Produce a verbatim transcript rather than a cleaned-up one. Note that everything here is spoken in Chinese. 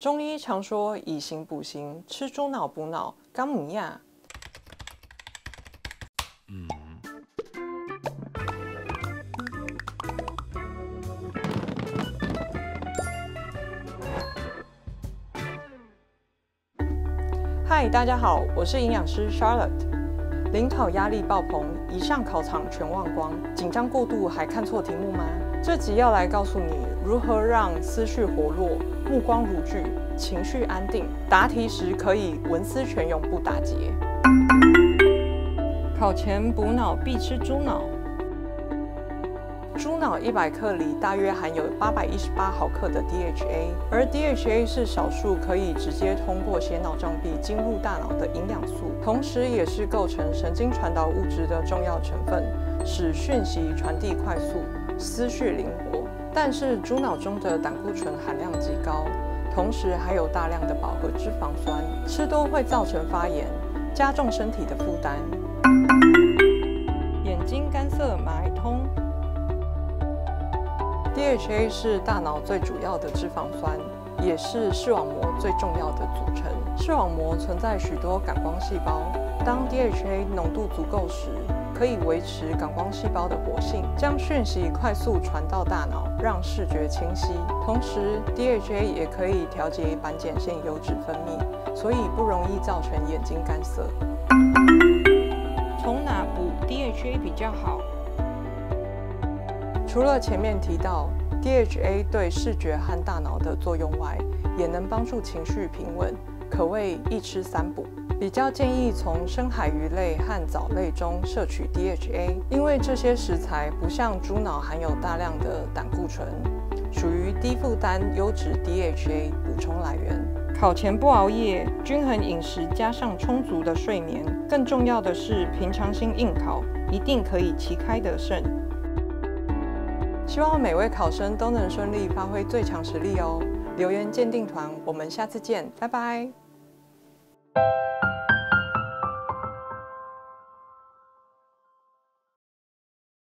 中医常说以形补形，吃猪脑补脑，干母呀。嗯。嗨，大家好，我是营养师 Charlotte。临考压力爆棚，一上考场全忘光，紧张过度还看错题目吗？这集要来告诉你如何让思绪活络、目光如炬、情绪安定，答题时可以文思泉涌不打结。考前补脑必吃猪脑。猪脑一百克里大约含有八百一十八毫克的 D H A， 而 D H A 是少数可以直接通过血脑障壁进入大脑的营养素，同时也是构成神经传导物质的重要成分，使讯息传递快速，思绪灵活。但是猪脑中的胆固醇含量极高，同时还有大量的饱和脂肪酸，吃多会造成发炎，加重身体的负担。眼睛干涩马爱通。D H A 是大脑最主要的脂肪酸，也是视网膜最重要的组成。视网膜存在许多感光细胞，当 D H A 浓度足够时，可以维持感光细胞的活性，将讯息快速传到大脑，让视觉清晰。同时 ，D H A 也可以调节板碱腺油脂分泌，所以不容易造成眼睛干涩。从哪补 D H A 比较好？除了前面提到 D H A 对视觉和大脑的作用外，也能帮助情绪平稳，可谓一吃三补。比较建议从深海鱼类和藻类中摄取 D H A， 因为这些食材不像猪脑含有大量的胆固醇，属于低负担优质 D H A 补充来源。考前不熬夜，均衡饮食加上充足的睡眠，更重要的是平常心应考，一定可以旗开得胜。希望每位考生都能顺利发挥最强实力哦！留言鉴定团，我们下次见，拜拜。